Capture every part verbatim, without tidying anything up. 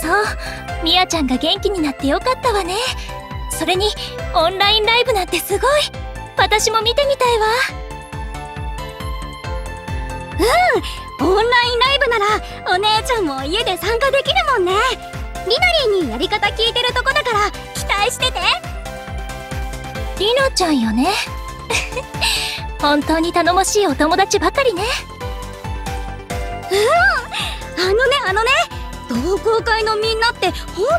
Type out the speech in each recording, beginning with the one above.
そう、みやちゃんが元気になってよかったわね。それにオンラインライブなんてすごい。私も見てみたいわ。 うん、オンラインライブならお姉ちゃんも家で参加できるもんね。りなりんにやり方聞いてるとこだから期待してて。 りなちゃんよね。本当に頼もしいお友達ばかりね。 うん、あのねあのね同好会のみんなって本当にすごいん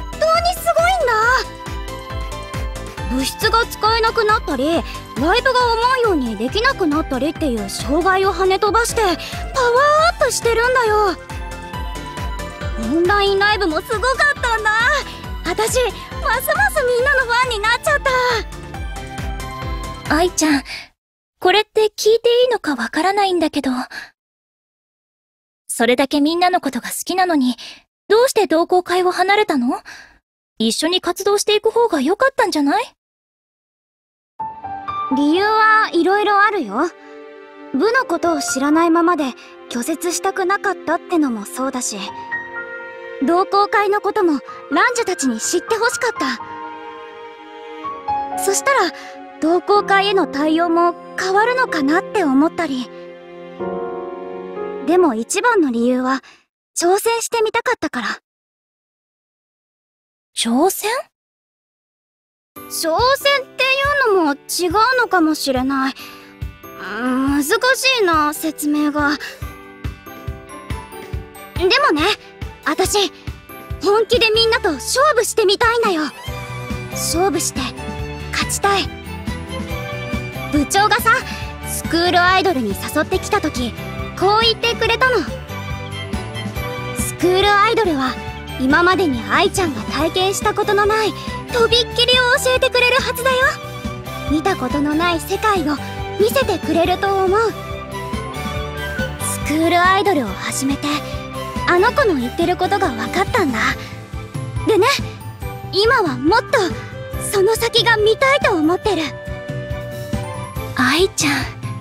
だ。部室が使えなくなったりライブが思うようにできなくなったりっていう障害を跳ね飛ばしてパワーアップしてるんだよ。オンラインライブもすごかったんだ。私ますますみんなのファンになっちゃった。 愛ちゃん、これって聞いていいのかわからないんだけど、それだけみんなのことが好きなのにどうして同好会を離れたの？一緒に活動していく方が良かったんじゃない？ 理由はいろいろあるよ。部のことを知らないままで拒絶したくなかったってのもそうだし、同好会のこともランジュたちに知ってほしかった。そしたら同好会への対応も変わるのかなって思ったり。でも一番の理由は挑戦してみたかったから。 挑戦？ 挑戦っていうのも違うのかもしれない。難しいな、説明が。でもね、私本気でみんなと勝負してみたいんだよ。勝負して勝ちたい。部長がさ、スクールアイドルに誘ってきた時こう言ってくれたの。スクールアイドルは今までに愛ちゃんが体験したことのないとびっきりを教えてくれるはずだよ。見たことのない世界を見せてくれると思う。スクールアイドルを始めてあの子の言ってることが分かったんだ。でね、今はもっとその先が見たいと思ってる。 愛ちゃ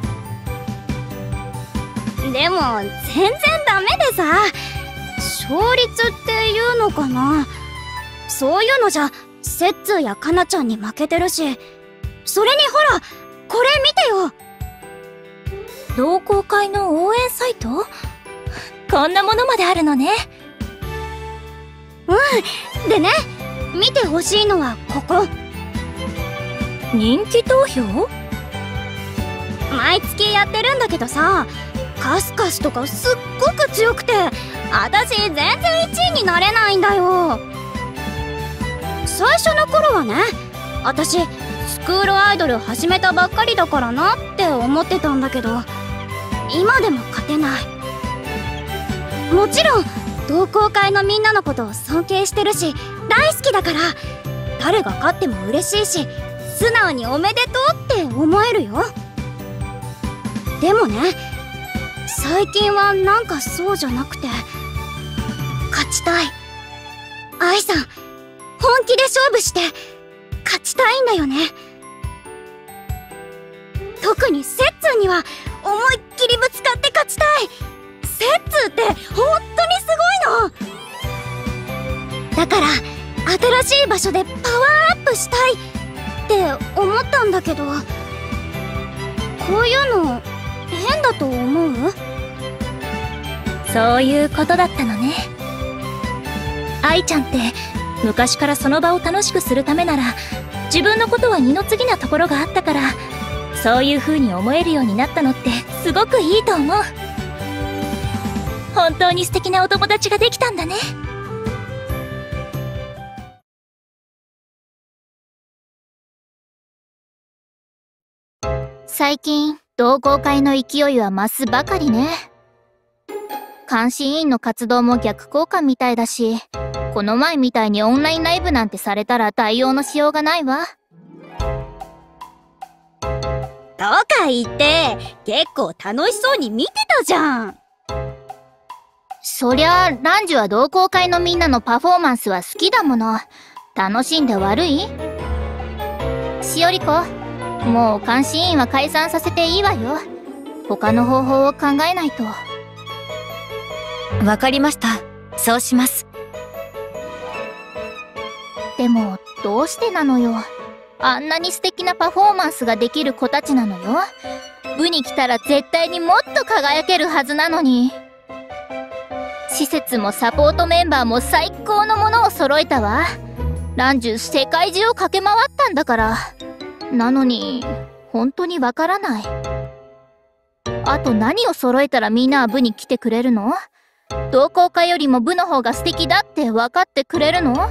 んでも全然ダメでさ、勝率っていうのかな、そういうのじゃセッツーやカナちゃんに負けてるし、それにほらこれ見てよ。 同好会の応援サイト？こんなものまであるのね。 うん。でね、見てほしいのはここ。 人気投票？ 毎月やってるんだけどさ、カスカスとかすっごく強くて私全然いちいになれないんだよ。最初の頃はね、私スクールアイドル始めたばっかりだからなって思ってたんだけど、今でも勝てない。もちろん同好会のみんなのことを尊敬してるし大好きだから、誰が勝っても嬉しいし素直におめでとうって思えるよ。でもね、最近はなんかそうじゃなくて、勝ちたい。愛さん本気で勝負して勝ちたいんだよね。特にセッツーには思いっきりぶつかって勝ちたい。セッツーって本当にすごいのだから、新しい場所でパワーアップしたいって思ったんだけど、こういうの変だと思う？ そういうことだったのね。愛ちゃんって昔からその場を楽しくするためなら自分のことは二の次なところがあったから、そういう風に思えるようになったのってすごくいいと思う。本当に素敵なお友達ができたんだね。 最近同好会の勢いは増すばかりね。監視委員の活動も逆効果みたいだし、この前みたいにオンラインライブなんてされたら対応のしようがないわ。 とか言って結構楽しそうに見てたじゃん。 そりゃランジュは同好会のみんなのパフォーマンスは好きだもの。楽しんで悪い？しおりこ、もう監視委員は解散させていいわよ。他の方法を考えないと。 わかりました。そうします。 でも、どうしてなのよ。あんなに素敵なパフォーマンスができる子たちなのよ。部に来たら絶対にもっと輝けるはずなのに。施設もサポートメンバーも最高のものを揃えたわ。ランジュ世界中を駆け回ったんだから。なのに、本当にわからない。あと何を揃えたらみんなは部に来てくれるの？同好会よりも部の方が素敵だって分かってくれるの？は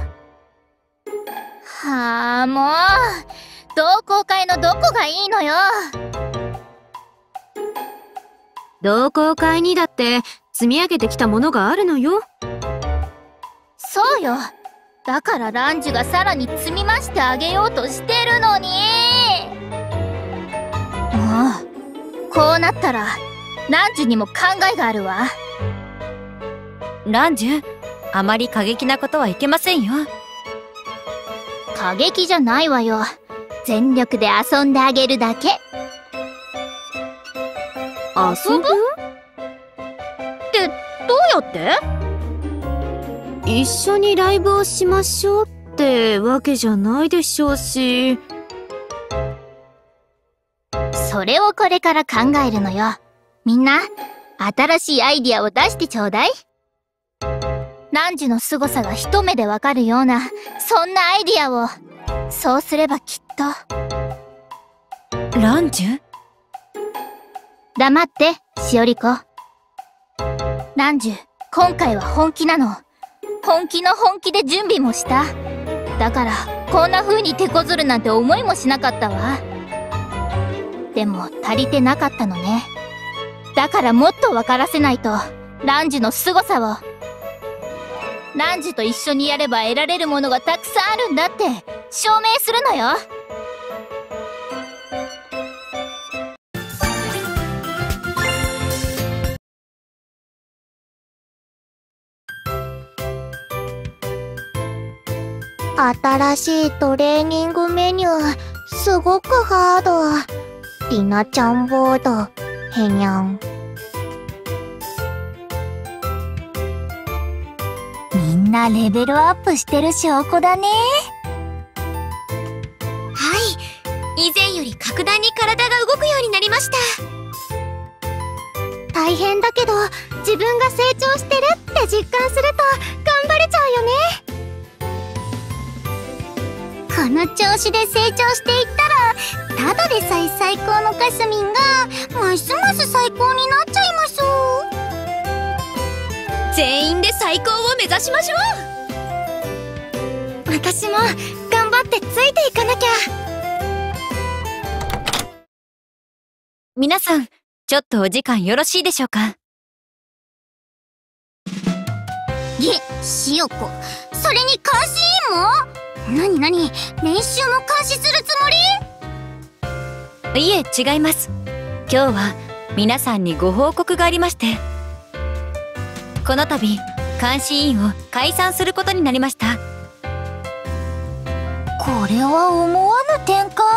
あ、もう、同好会のどこがいいのよ。 同好会にだって積み上げてきたものがあるのよ。 そうよ。だからランジュがさらに積み増してあげようとしてるのに。もう、こうなったら、ランジュにも考えがあるわ。 ランジュ、あまり過激なことはいけませんよ。 過激じゃないわよ。全力で遊んであげるだけ。 遊ぶ？ってどうやって？一緒にライブをしましょうってわけじゃないでしょうし。 それをこれから考えるのよ。みんな、新しいアイディアを出してちょうだい。ランジュの凄さが一目でわかるような、そんなアイディアを。そうすればきっと。ランジュ？ 黙って、しおり子。ランジュ、今回は本気なの。本気の本気で準備もした。だから、こんな風に手こずるなんて思いもしなかったわ。でも、足りてなかったのね。だからもっと分からせないと、ランジュの凄さを。ランジュと一緒にやれば得られるものがたくさんあるんだって、証明するのよ。 新しいトレーニングメニュー、すごくハード。リナちゃんボード、へにゃん。みんなレベルアップしてる証拠だね。 はい、以前より格段に体が動くようになりました。 大変だけど、自分が成長してるって実感すると頑張れちゃうよね。この調子で成長していったら、ただでさえ最高のかすみんがますます最高になっちゃいます。 全員で最高を目指しましょう。私も頑張ってついていかなきゃ。 皆さん、ちょっとお時間よろしいでしょうか？ げ、しおこ、それに監視員も？なになに、練習も監視するつもり？ いえ、違います。今日は皆さんにご報告がありまして、この度監視委員を解散することになりました。 これは思わぬ展開。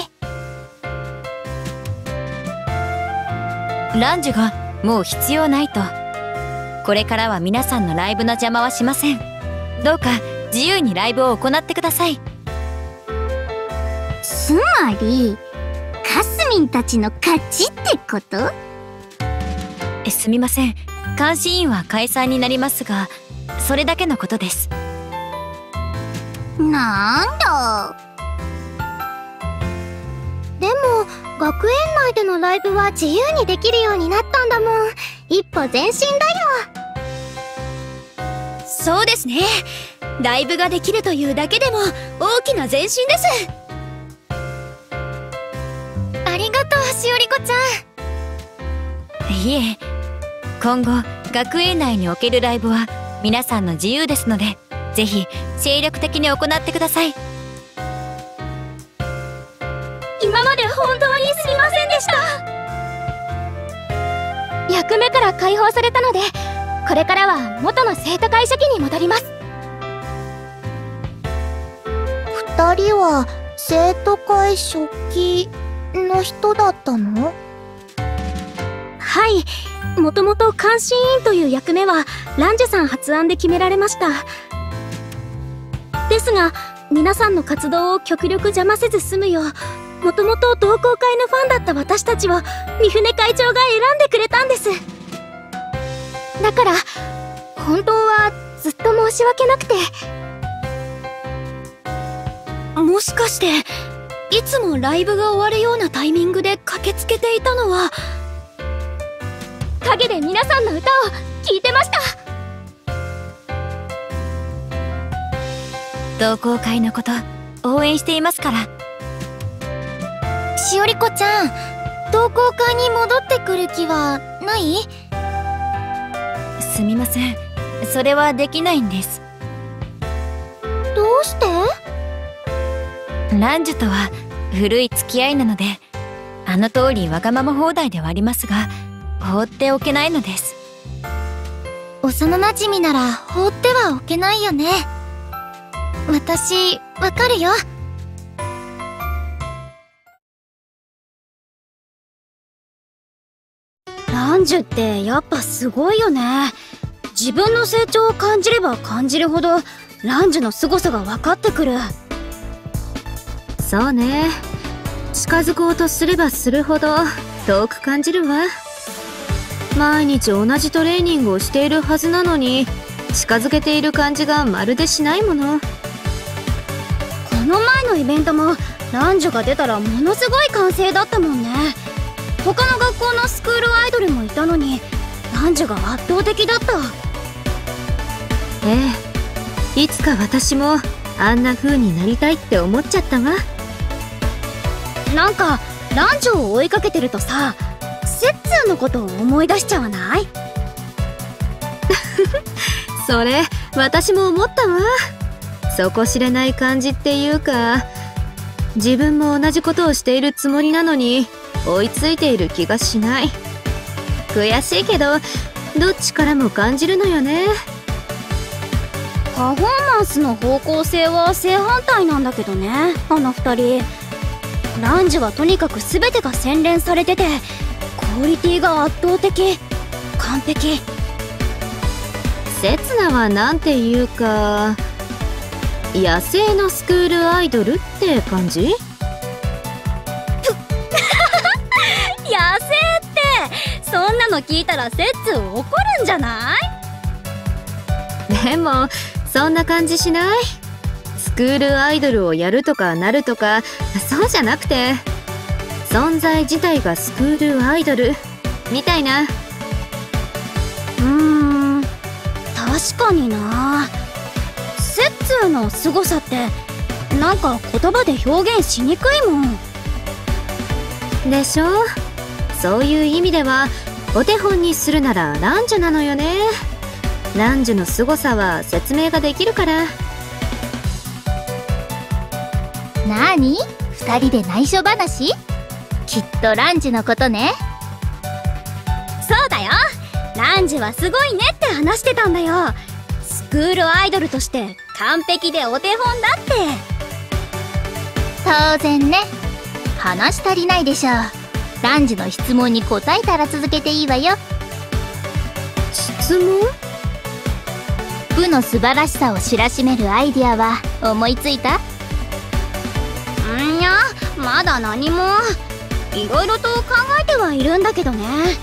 ランジュがもう必要ないと。これからは皆さんのライブの邪魔はしません。どうか自由にライブを行ってください。 つまりかすみんたちの勝ちってこと？ え、すみません。監視委員は解散になりますが、それだけのことです。 なんだ。でも学園内でのライブは自由にできるようになったんだもん。一歩前進だよ。そうですね。ライブができるというだけでも大きな前進です。 ありがとう、しおりこちゃん。いえ、今後学園内におけるライブは皆さんの自由ですので、ぜひ精力的に行ってください。 今まで本当にすみませんでした。役目から解放されたので、これからは元の生徒会書記に戻ります。 二人は生徒会書記の人だったの？ はい、もともと監視委員という役目はランジュさん発案で決められました。ですが皆さんの活動を極力邪魔せず済むよう、もともと同好会のファンだった私たちを三船会長が選んでくれたんです。だから本当はずっと申し訳なくて。もしかしていつもライブが終わるようなタイミングで駆けつけていたのは、陰で皆さんの歌を聴いてました。 同好会のこと応援していますから。 しおりこちゃん、同好会に戻ってくる気はない？ すみません、それはできないんです。 どうして？ ランジュとは古い付き合いなので、あの通りわがまま放題ではありますが、放っておけないのです。 幼なじみなら放ってはおけないよね。私わかるよ。 ランジュってやっぱすごいよね。自分の成長を感じれば感じるほどランジュの凄さが分かってくる。 そうね、近づこうとすればするほど遠く感じるわ。毎日同じトレーニングをしているはずなのに、近づけている感じがまるでしないもの。 この前のイベントもランジュが出たらものすごい歓声だったもんね。他の学校のスクールアイドルもいたのにランジュが圧倒的だった。 ええ、いつか私もあんな風になりたいって思っちゃったわ。 なんかランジュを追いかけてるとさ、セッツーのことを思い出しちゃわない？ それ私も思ったわ。底知れない感じっていうか、自分も同じことをしているつもりなのに追いついている気がしない。悔しいけどどっちからも感じるのよね。 パフォーマンスの方向性は正反対なんだけどね、あの二人。ランジュはとにかく全てが洗練されてて、クオリティが圧倒的、完璧。 セツナはなんていうか、野生のスクールアイドルって感じ？ 野生ってそんなの聞いたらセッツー怒るんじゃない？ でもそんな感じしない？スクールアイドルをやるとかなるとか、そうじゃなくて、存在自体がスクールアイドルみたいな。 うーん、確かにな。セッツーの凄さってなんか言葉で表現しにくいもんでしょ。そういう意味ではお手本にするならランジュなのよね。ランジュの凄さは説明ができるから。 なーに？二人で内緒話？きっとランジュのことね。 そうだよ、ランジュはすごいねって話してたんだよ。スクールアイドルとして完璧でお手本だって。 当然ね。話足りないでしょ。ランジュの質問に答えたら続けていいわよ。 質問？ 部の素晴らしさを知らしめるアイディアは思いついた？ んや、まだ何も。いろいろと考えてはいるんだけどね。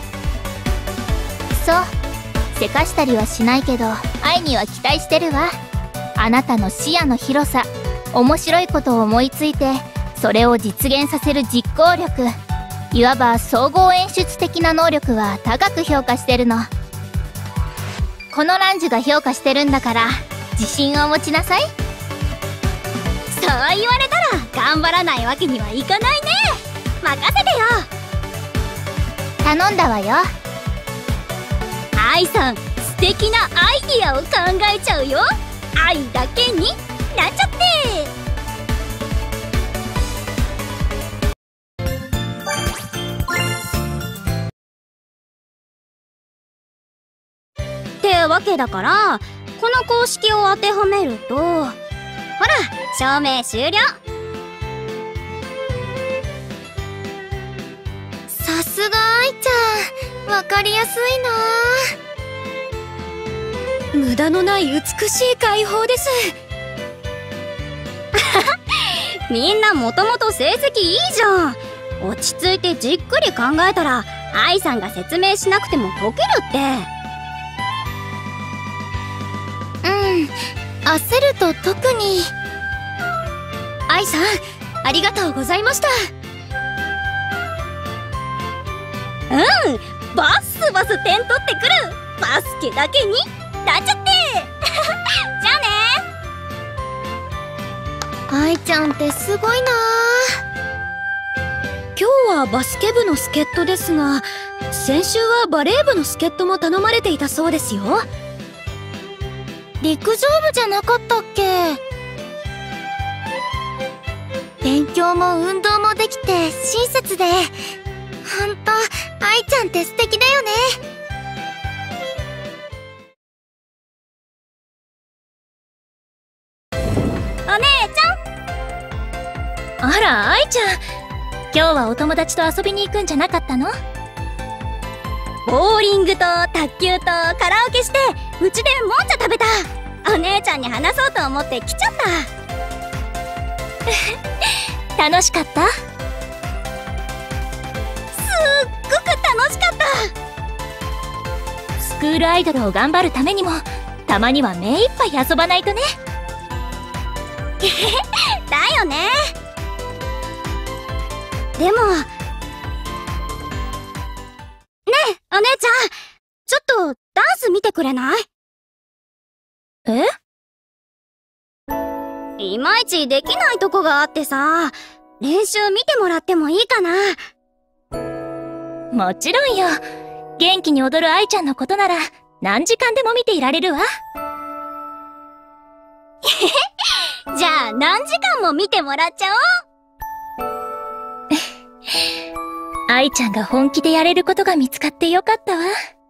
そう、せかしたりはしないけど愛には期待してるわ。あなたの視野の広さ、面白いことを思いついてそれを実現させる実行力、いわば総合演出的な能力は高く評価してるの。このランジュが評価してるんだから自信を持ちなさい。 そう言われたら頑張らないわけにはいかないね。任せてよ。 頼んだわよ。 愛さん、素敵なアイディアを考えちゃうよ。愛だけになっちゃって。ってわけだから、この公式を当てはめると、ほら、証明終了。 さすが愛ちゃん、わかりやすいな。 無駄のない美しい解放です。 みんなもともと成績いいじゃん。落ち着いてじっくり考えたら愛さんが説明しなくても解けるって。 うん焦ると特に。 愛さんありがとうございました。うんバッスバス点取ってくる。バスケだけになっちゃってじゃあね。 愛ちゃんってすごいな。 今日はバスケ部の助っ人ですが、先週はバレー部の助っ人も頼まれていたそうですよ。 陸上部じゃなかったっけ。勉強も運動もできて親切で、ほんと愛ちゃんって素敵だよね。 お姉ちゃん。 あら愛ちゃん、今日はお友達と遊びに行くんじゃなかったの？ ボーリングと卓球とカラオケしてうちでもんじゃ食べた。お姉ちゃんに話そうと思って来ちゃった。 楽しかった？ すっごく楽しかった。 スクールアイドルを頑張るためにもたまには目いっぱい遊ばないとね。 だよね。でもねえお姉ちゃん、ちょっとダンス見てくれない？ え？ いまいちできないとこがあってさ、練習見てもらってもいいかな？ もちろんよ。元気に踊る愛ちゃんのことなら何時間でも見ていられるわ。 じゃあ何時間も見てもらっちゃおう。 愛ちゃんが本気でやれることが見つかってよかったわ。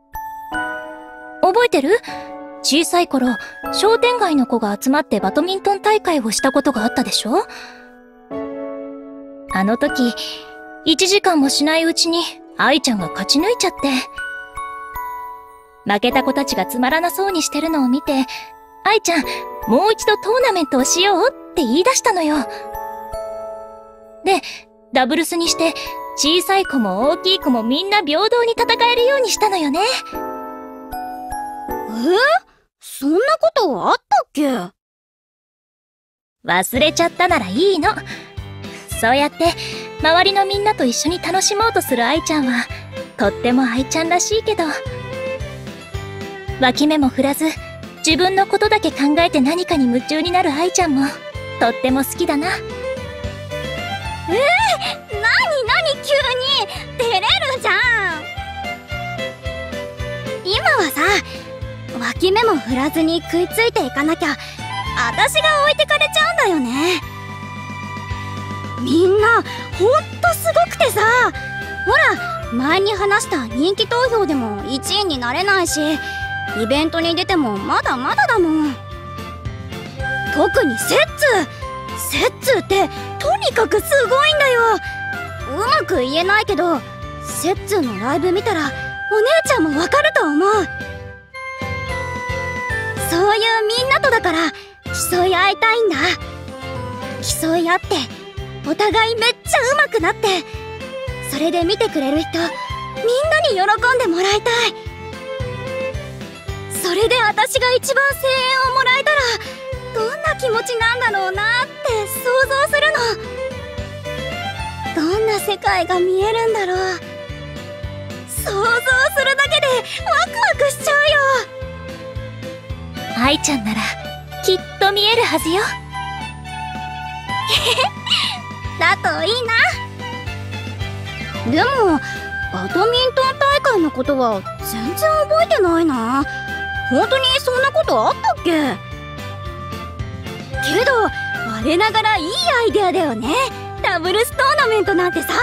覚えてる？小さい頃、商店街の子が集まってバドミントン大会をしたことがあったでしょ？あの時、いちじかんもしないうちに愛ちゃんが勝ち抜いちゃって。負けた子たちがつまらなそうにしてるのを見て、愛ちゃん、もう一度トーナメントをしようって言い出したのよ。で、ダブルスにして、小さい子も大きい子もみんな平等に戦えるようにしたのよね。 え？そんなことあったっけ？ 忘れちゃったならいいの。そうやって、周りのみんなと一緒に楽しもうとする愛ちゃんは、とっても愛ちゃんらしいけど、脇目も振らず、自分のことだけ考えて何かに夢中になる愛ちゃんも、とっても好きだな。 えー、なになに急に照れるじゃん。今はさ、脇目も振らずに食いついていかなきゃ私が置いてかれちゃうんだよね。みんなほんとすごくてさ、ほら前に話した人気投票でもいちいになれないし、イベントに出てもまだまだだもん。特にセッツセッツってとにかくすごいんだよ。うまく言えないけど、セッツのライブ見たらお姉ちゃんもわかると思う。そういうみんなとだから競い合いたいんだ。競い合ってお互いめっちゃ上手くなって、それで見てくれる人みんなに喜んでもらいたい。それで私が一番声援をもらえたらどんな気持ちなんだろうなって想像するの。どんな世界が見えるんだろう。想像するだけでワクワクしちゃうよ。 愛ちゃんならきっと見えるはずよ。 だといいな。でもバドミントン大会のことは全然覚えてないな。本当にそんなことあったっけ？けど我ながらいいアイデアだよね。ダブルストーナメントなんてさ。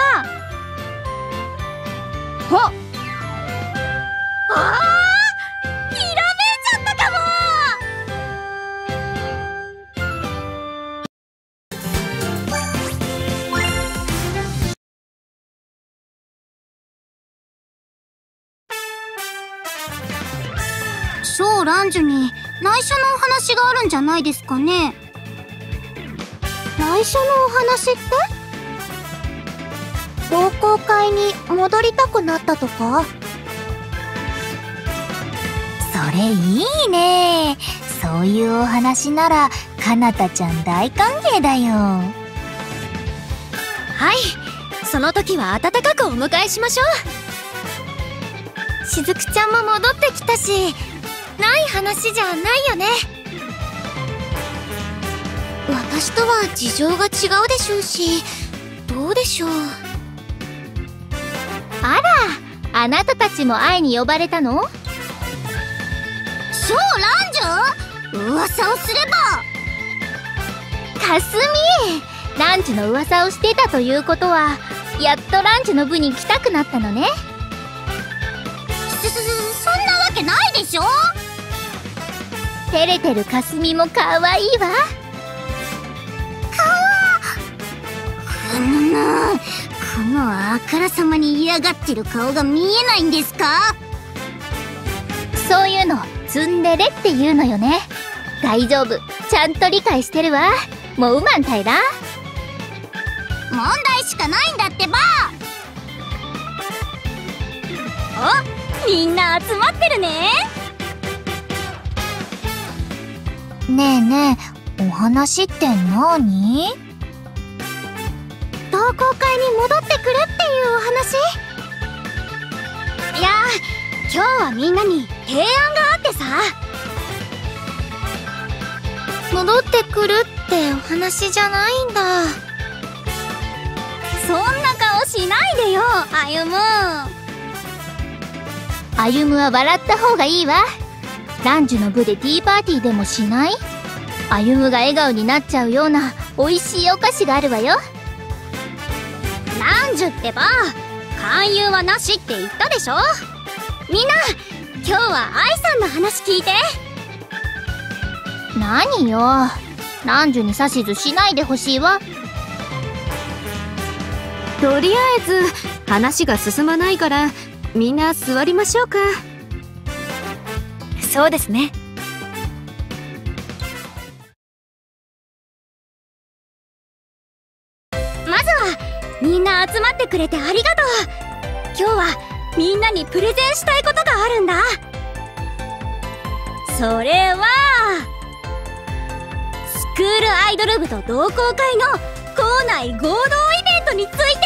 ああー、ひらめいちゃったかも。 小ランジュに内緒のお話があるんじゃないですかね。 内緒のお話って？同好会に戻りたくなったとか？ それいいね。そういうお話ならかなたちゃん大歓迎だよ。 はい、その時は温かくお迎えしましょう。しずくちゃんも戻ってきたし、ない話じゃないよね。 私とは事情が違うでしょうし、どうでしょう。 あら、あなたたちも会いに呼ばれたの？ そう、ランジュ？噂をすれば。 かすみ、ランジュの噂をしてたということは、やっとランジュの部に来たくなったのね。 すすすそんなわけないでしょ。 照れてるかすみもかわいいわ。 くぬぬ、このあからさまに嫌がってる顔が見えないんですか？ そういうのツンデレっていうのよね。大丈夫、ちゃんと理解してるわ。もううまんたいら。 問題しかないんだってば。 お、みんな集まってるね。 ねえねえ、お話って何？ 同好会に戻ってくるっていうお話？いやー、今日はみんなに提案があってさ。戻ってくるってお話じゃないんだ。そんな顔しないでよ、歩む。 歩むは笑った方がいいわ。ランジュの部でティーパーティーでもしない？歩むが笑顔になっちゃうような美味しいお菓子があるわよ。 ランジュってば、勧誘はなしって言ったでしょ。みんな、今日は愛さんの話聞いて。 何よ、ランジュに指図しないでほしいわ。 とりあえず話が進まないからみんな座りましょうか。 そうですね。 まずはみんな集まってくれてありがとう。今日はみんなにプレゼンしたいことがあるんだ。それはスクールアイドル部と同好会の校内合同イベントについて。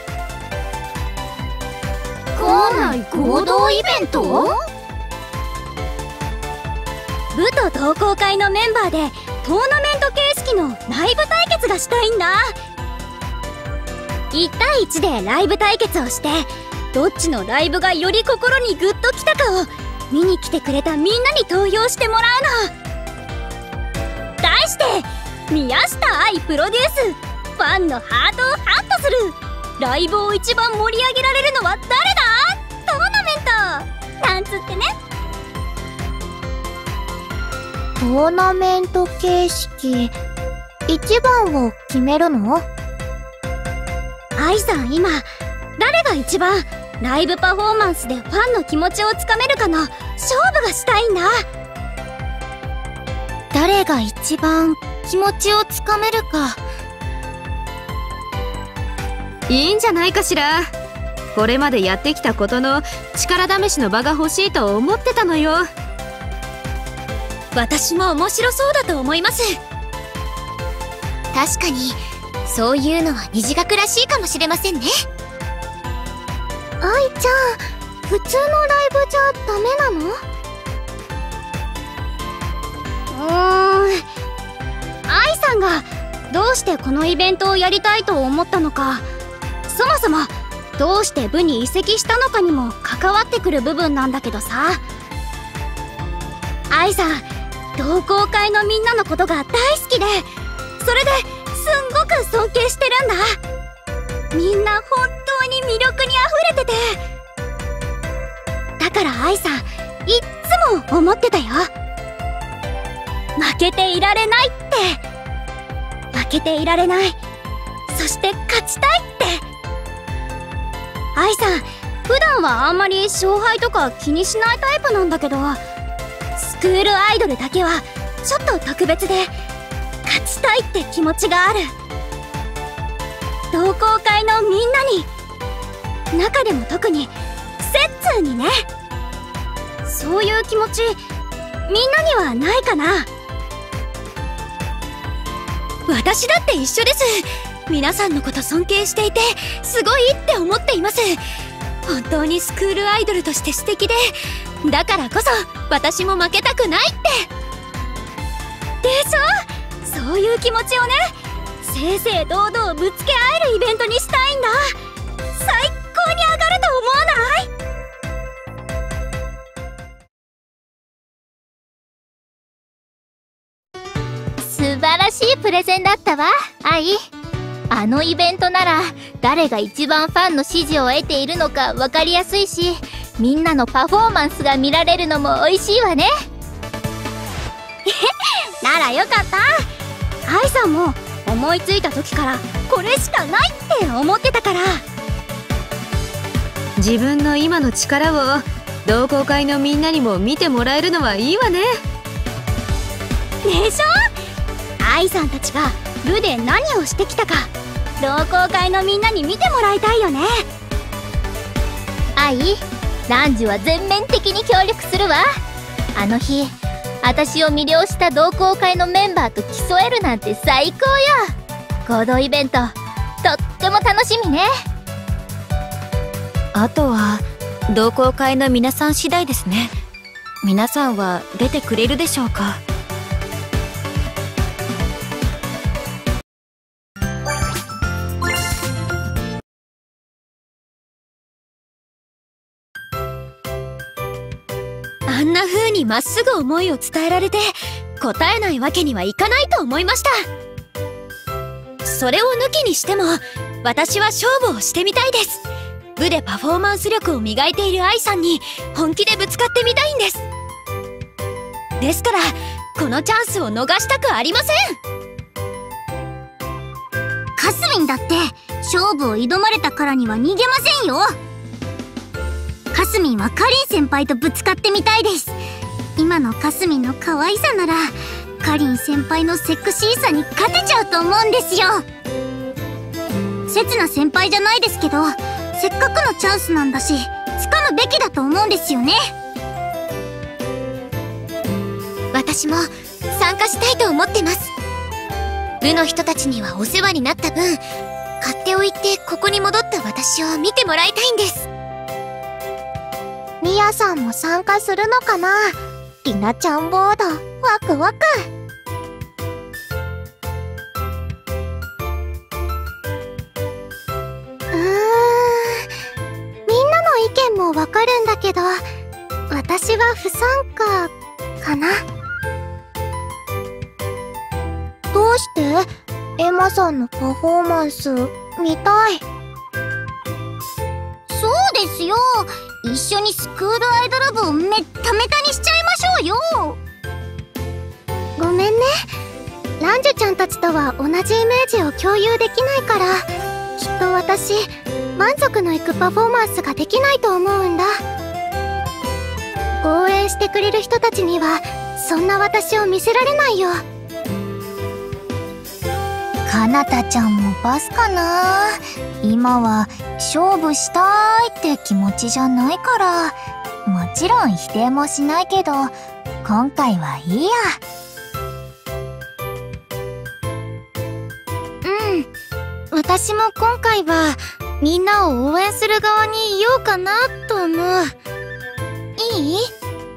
校内合同イベント？ 部と同好会のメンバーでトーナメント形式のライブ対決がしたいんだ。いち対いちでライブ対決をして、どっちのライブがより心にグッときたかを見に来てくれたみんなに投票してもらうの。題して宮下愛プロデュース、ファンのハートをハッとするライブを一番盛り上げられるのは誰だ？トーナメントなんつってね。 トーナメント形式、一番を決めるの？ 愛さん、今誰が一番ライブパフォーマンスでファンの気持ちをつかめるかの勝負がしたいんだ。 誰が一番気持ちをつかめるか。 いいんじゃないかしら。これまでやってきたことの力試しの場が欲しいと思ってたのよ。 私も面白そうだと思います。 確かにそういうのは虹学らしいかもしれませんね。 愛ちゃん、普通のライブじゃダメなの？うーん、愛さんがどうしてこのイベントをやりたいと思ったのか、そもそもどうして部に移籍したのかにも関わってくる部分なんだけどさ。愛さん、同好会のみんなのことが大好きで、それですんごく尊敬してるんだ。みんな本当に魅力にあふれてて、だから愛さん、いっつも思ってたよ。負けていられないって。負けていられない。そして勝ちたいって。愛さん、普段はあんまり勝敗とか気にしないタイプなんだけど、スクールアイドルだけはちょっと特別で、勝ちたたいって気持ちがある。同好会のみんなに、中でも特にセッツーにね。そういう気持ちみんなにはないかな。 私だって一緒です。皆さんのこと尊敬していてすごいって思っています。本当にスクールアイドルとして素敵で、だからこそ私も負けたくないって。 でしょ。そういう気持ちをね、正々堂々ぶつけ合えるイベントにしたいんだ。最高に上がると思わない？ 素晴らしいプレゼンだったわ、アイ。あのイベントなら誰が一番ファンの支持を得ているのか分かりやすいし、みんなのパフォーマンスが見られるのも美味しいわね。 ならよかった。アイさんも思いついた時からこれしかないって思ってたから。 自分の今の力を同好会のみんなにも見てもらえるのはいいわね。 でしょ。アイさんたちが部で何をしてきたか同好会のみんなに見てもらいたいよね。 アイ、ランジュは全面的に協力するわ。あの日私を魅了した同好会のメンバーと競えるなんて最高よ。合同イベントとっても楽しみね。 あとは同好会の皆さん次第ですね。皆さんは出てくれるでしょうか。あんな風にまっすぐ思いを伝えられて答えないわけにはいかないと思いました。それを抜きにしても私は勝負をしてみたいです。部でパフォーマンス力を磨いている愛さんに本気でぶつかってみたいんです。ですからこのチャンスを逃したくありません。 かすみんだって勝負を挑まれたからには逃げませんよ。かすみんはかりん先輩とぶつかってみたいです。今のかすみんの可愛さならかりん先輩のセクシーさに勝てちゃうと思うんですよ。せつな先輩じゃないですけど、せっかくのチャンスなんだし掴むべきだと思うんですよね。 私も参加したいと思ってます。部の人たちにはお世話になった分、勝手を言ってここに戻った私を見てもらいたいんです。ミヤさんも参加するのかな。リナちゃんボードワクワク。うーん、みんなの意見もわかるんだけど、私は不参加かな。どうしてエマさんのパフォーマンス見たい。 そうですよ。一緒にスクールアイドル部をめっためたにしちゃいましょうよ。 ごめんね。ランジュちゃんたちとは同じイメージを共有できないから、きっと私満足のいくパフォーマンスができないと思うんだ。応援してくれる人たちにはそんな私を見せられないよ。 かなたちゃんもパスかな。今は勝負したいって気持ちじゃないから、もちろん否定もしないけど今回はいいや。 うん、私も今回はみんなを応援する側にいようかなと思う。いい？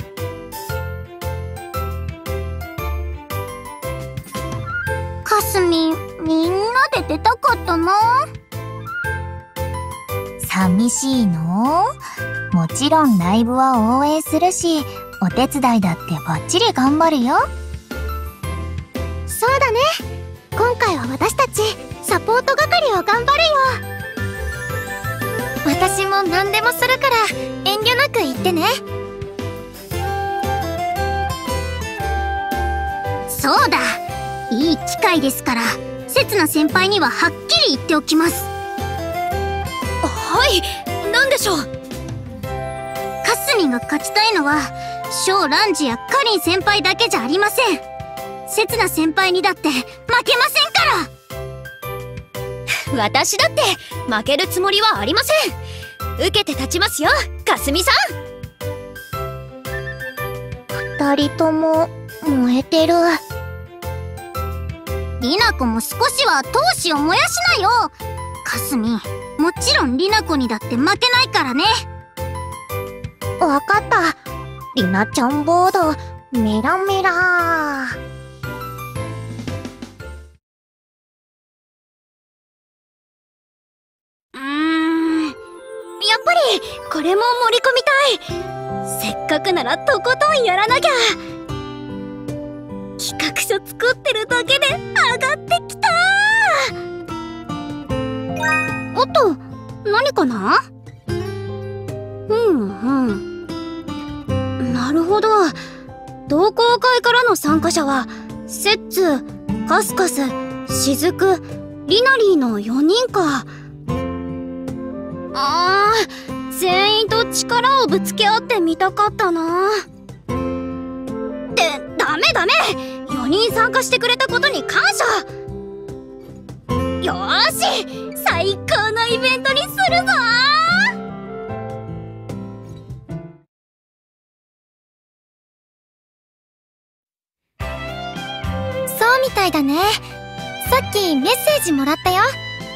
かすみん、みんなで出たかったな。寂しいの？もちろんライブは応援するし、お手伝いだってバッチリ頑張るよ。 そうだね。今回は私たちサポート係を頑張るよ。私も何でもするから遠慮なく言ってね。 そうだ、いい機会ですからせつな先輩にははっきり言っておきます。 はい、何でしょう。 かすみんが勝ちたいのは翔ランジやかりん先輩だけじゃありません。 せつな先輩にだって負けませんから。 私だって負けるつもりはありません。受けて立ちますよ、かすみさん。 二人とも燃えてる。 りなこも少しは闘志を燃やしなよ。かすみ、もちろんりなこにだって負けないからね。 わかった。りなちゃんボードメラメラ。 うーん、やっぱりこれも盛り込みたい。せっかくならとことんやらなきゃ。企画書作ってるだけで上がってきた。おっと、何かな？うんうん。なるほど。同好会からの参加者はセッツ、カスカス、しずく、リナリーのよにんか。あー、全員と力をぶつけ合ってみたかったな。ってダメダメ、よにん参加してくれたことに感謝。よーし、最高のイベントにするぞー。そうみたいだね。さっきメッセージもらったよ。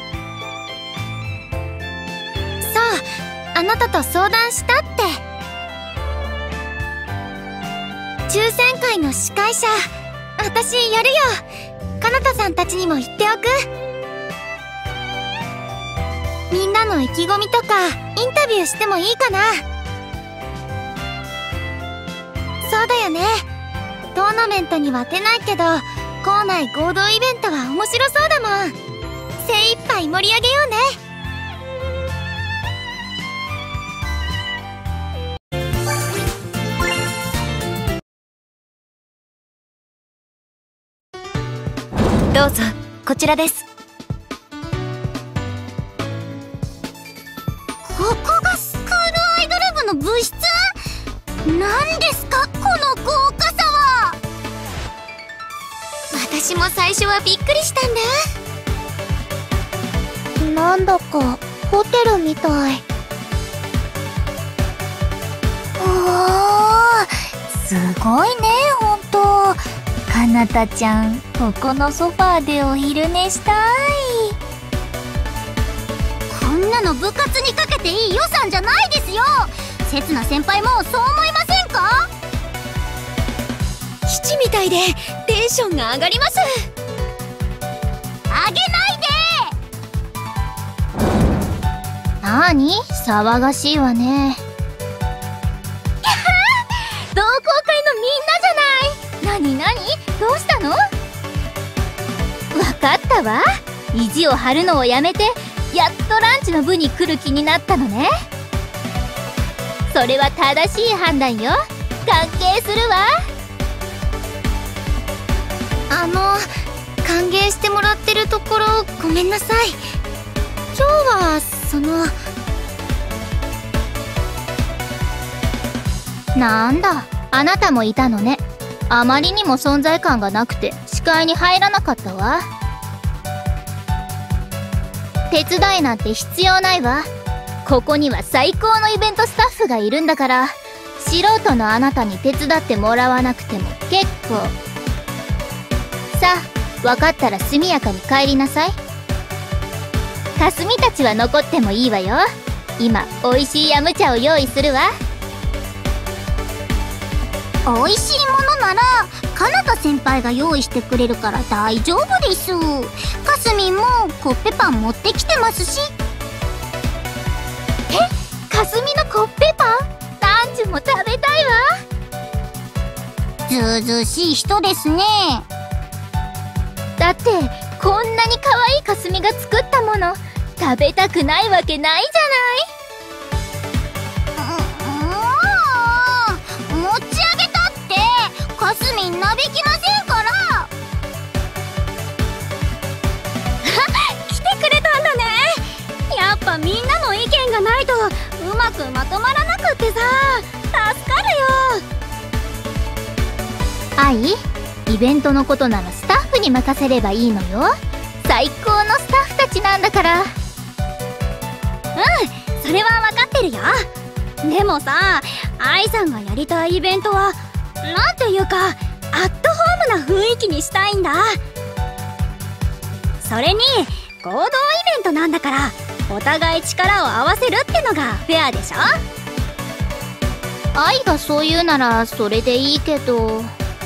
そう、あなたと相談したって。抽選会の司会者、私やるよ。かなたさんたちにも言っておく。みんなの意気込みとかインタビューしてもいいかな。そうだよね。トーナメントには出ないけど、校内合同イベントは面白そうだもん。精一杯盛り上げようね。 どうぞ、こちらです。 ここがスクールアイドル部の部室？何ですかこの豪華さは。 私も最初はびっくりしたんだ。なんだかホテルみたい。 おー、すごいね、ほんと。かなたちゃん、ここのソファーでお昼寝したい。こんなの部活にかけていい予算じゃないですよ。せつな先輩もそう思いませんか？ 基地みたいでテンションが上がります。 あげないで。 なーに？騒がしいわね。 同好会のみんなじゃない。なになに？どうしたの？わかったわ。意地を張るのをやめて、やっとランチの部に来る気になったのね。それは正しい判断よ。歓迎するわ。 あの、歓迎してもらってるところごめんなさい。今日はそのなんだ、あなたもいたのね。あまりにも存在感がなくて視界に入らなかったわ。手伝いなんて必要ないわ。ここには最高のイベントスタッフがいるんだから、素人のあなたに手伝ってもらわなくても結構。さあ、分かったら速やかに帰りなさい。かすみたちは残ってもいいわよ。今おいしいヤムチャを用意するわ。 おいしいものならかなた先輩が用意してくれるから大丈夫です。かすみんもコッペパン持ってきてますし。 え、かすみのコッペパン？ランチも食べたいわ。 ずうずうしい人ですね。 だってこんなに可愛いかすみが作ったもの食べたくないわけないじゃない。 う、うん、持ち上げたってかすみんなびきませんから。 来てくれたんだね。やっぱみんなの意見がないとうまくまとまらなくってさ、助かるよ。 愛、 イベントのことならスタッフに任せればいいのよ。最高のスタッフたちなんだから。 うん、それは分かってるよ。でもさ、愛さんがやりたいイベントはなんていうかアットホームな雰囲気にしたいんだ。それに合同イベントなんだから、お互い力を合わせるってのがフェアでしょ。 愛がそう言うならそれでいいけど。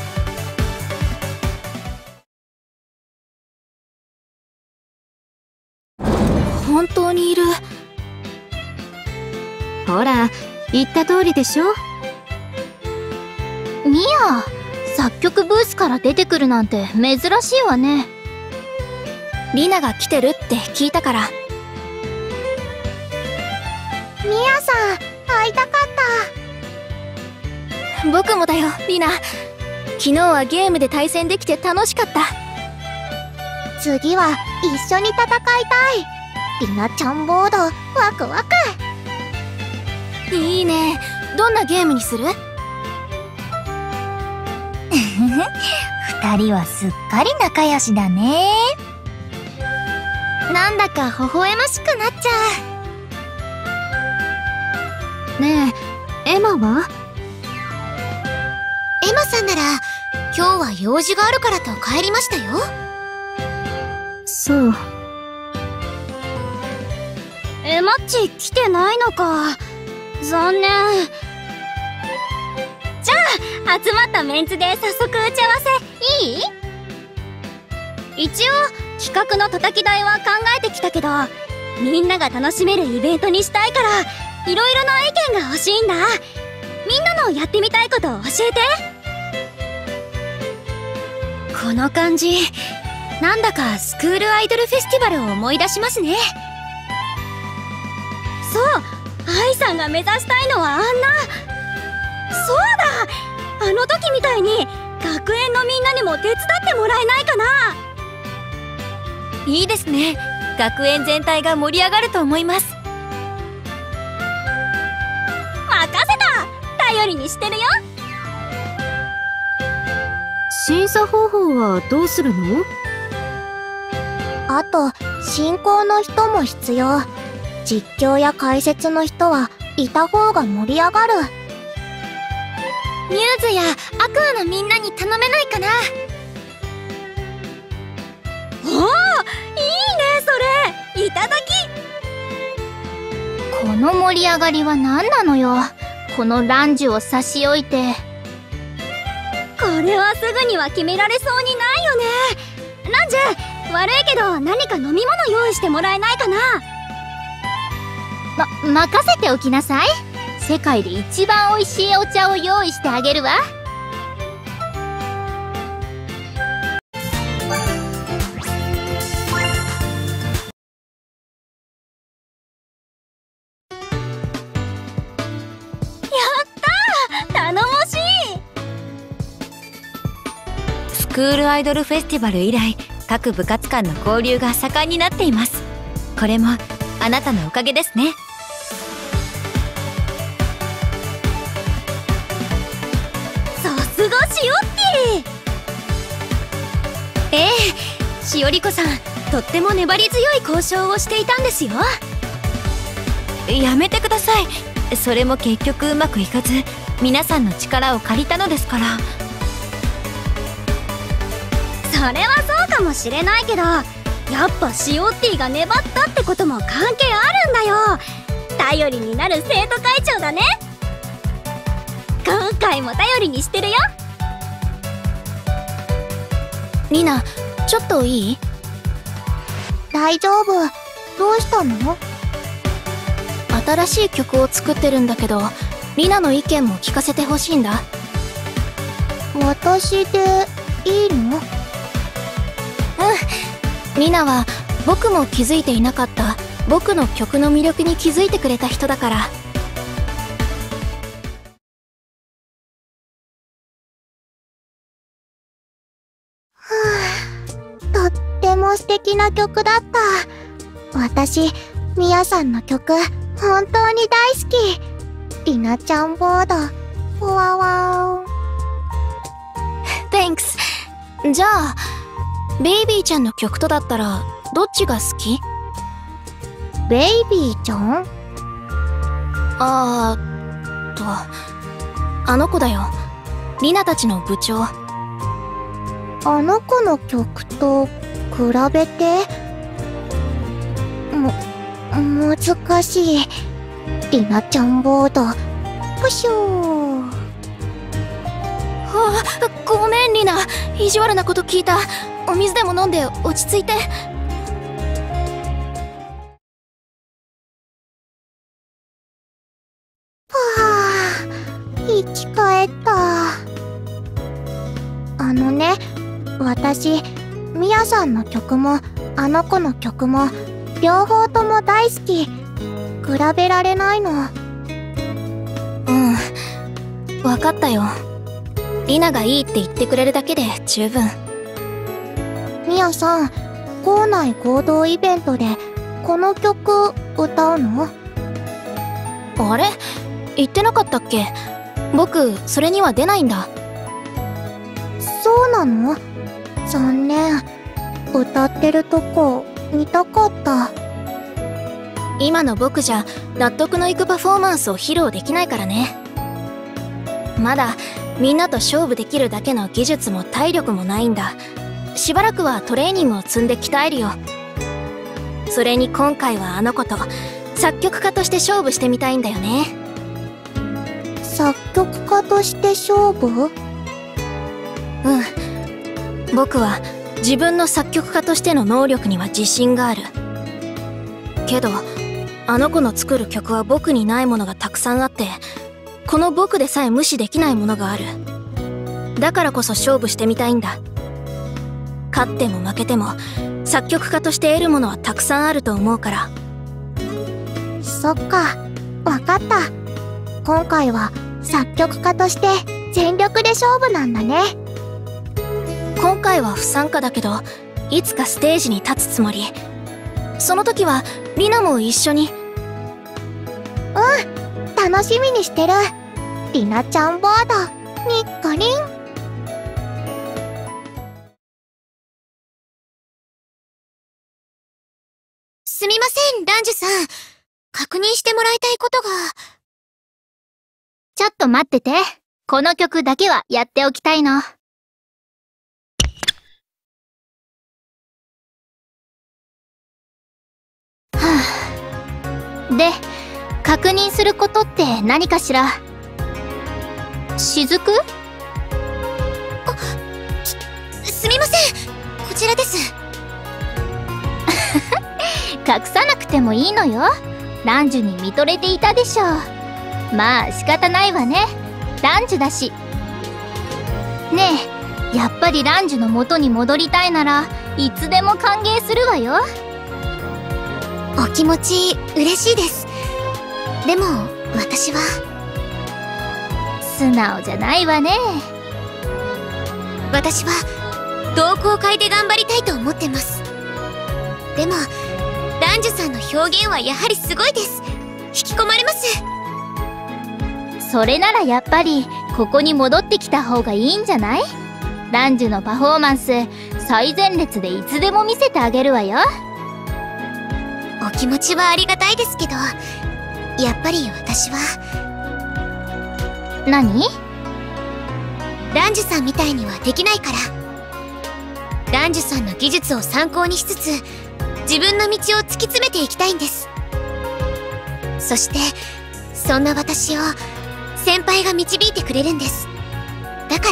本当にいる。ほら、言った通りでしょ。 ミア、作曲ブースから出てくるなんて珍しいわね。 リナが来てるって聞いたから。 ミアさん、会いたかった。 僕もだよ、リナ。昨日はゲームで対戦できて楽しかった。 次は一緒に戦いたい。リナちゃんボード、ワクワク。 いいね。どんなゲームにする？ 二人はすっかり仲良しだね。 なんだか微笑ましくなっちゃう。ねえ、エマは？ エマさんなら今日は用事があるからと帰りましたよ。 そう。 エマッチ来てないのか。残念。じゃあ集まったメンツで早速打ち合わせいい？一応企画の叩き台は考えてきたけど、みんなが楽しめるイベントにしたいから、いろいろな意見が欲しいんだ。みんなのやってみたいことを教えて。 この感じ、なんだかスクールアイドルフェスティバルを思い出しますね。 そう、愛さんが目指したいのはあんな。そうだ、あの時みたいに学園のみんなにも手伝ってもらえないかな。 いいですね。学園全体が盛り上がると思います。 任せた。頼りにしてるよ。 審査方法はどうするの？ あと、進行の人も必要。実況や解説の人はいた方が盛り上がる。 ミューズやアクアのみんなに頼めないかな。 おお、いいねそれ。いただき。 この盛り上がりは何なのよ。このランジュを差し置いて。 これはすぐには決められそうにないよね。ランジュ、悪いけど何か飲み物用意してもらえないかな。 ま、任せておきなさい。世界で一番美味しいお茶を用意してあげるわ。 スクールアイドルフェスティバル以来、各部活間の交流が盛んになっています。これもあなたのおかげですね。 さすがしおってええ、しおりこさん、とっても粘り強い交渉をしていたんですよ。やめてください。それも結局うまくいかず、皆さんの力を借りたのですから。 それはそうかもしれないけど、やっぱシオッティが粘ったってことも関係あるんだよ。頼りになる生徒会長だね。今回も頼りにしてるよ。 リナ、ちょっといい？ 大丈夫。どうしたの？ 新しい曲を作ってるんだけど、リナの意見も聞かせてほしいんだ。 私でいいの？ うん。リナは僕も気づいていなかった僕の曲の魅力に気づいてくれた人だから。 とっても素敵な曲だった。私、ミヤさんの曲、本当に大好き。リナちゃんボード、わわーん。 Thanks。 じゃあベイビーちゃんの曲とだったらどっちが好き？ ベイビーちゃん？ あーとあの子だよ、リナたちの部長。 あの子の曲と比べても難しい。リナちゃんボードプシュー。 あ、ごめんリナ、意地悪なこと聞いた。お水でも飲んで落ち着いて。 はあ、生き返った。あのね、私ミヤさんの曲もあの子の曲も両方とも大好き。比べられないの。 うん、分かったよ。リナがいいって言ってくれるだけで十分。 ミヤさん、校内合同イベントでこの曲歌うの？ あれ？言ってなかったっけ？僕それには出ないんだ。 そうなの？残念。歌ってるとこ見たかった。 今の僕じゃ納得のいくパフォーマンスを披露できないからね。まだみんなと勝負できるだけの技術も体力もないんだ。しばらくはトレーニングを積んで鍛えるよ。それに今回はあの子と作曲家として勝負してみたいんだよね。 作曲家として勝負？ うん、僕は自分の作曲家としての能力には自信がある。けどあの子の作る曲は僕にないものがたくさんあって、この僕でさえ無視できないものがある。だからこそ勝負してみたいんだ。勝っても負けても作曲家として得るものはたくさんあると思うから。 そっか、わかった。今回は作曲家として全力で勝負なんだね。 今回は不参加だけど、いつかステージに立つつもり。その時はリナも一緒に。 うん、楽しみにしてる。リナちゃんボードにっこりん。 すみません、ランジュさん。確認してもらいたいことが。 ちょっと待ってて。この曲だけはやっておきたいの。はぁ。で、確認することって何かしら？雫？ あ、す、すみません。こちらです。 隠さなくてもいいのよ。ランジュに見とれていたでしょう。まあ仕方ないわね。ランジュだし。ねえ、やっぱりランジュの元に戻りたいならいつでも歓迎するわよ。 お気持ち嬉しいです。でも私は素直じゃないわね。 私は同好会で頑張りたいと思ってます。でもランジュさんの表現はやはりすごいです。引き込まれます。 それならやっぱりここに戻ってきた方がいいんじゃない？ランジュのパフォーマンス最前列でいつでも見せてあげるわよ。 お気持ちはありがたいですけど、やっぱり私は。 何？ ランジュさんみたいにはできないから。ランジュさんの技術を参考にしつつ自分の道を突き詰めていきたいんです。そしてそんな私を先輩が導いてくれるんです。だから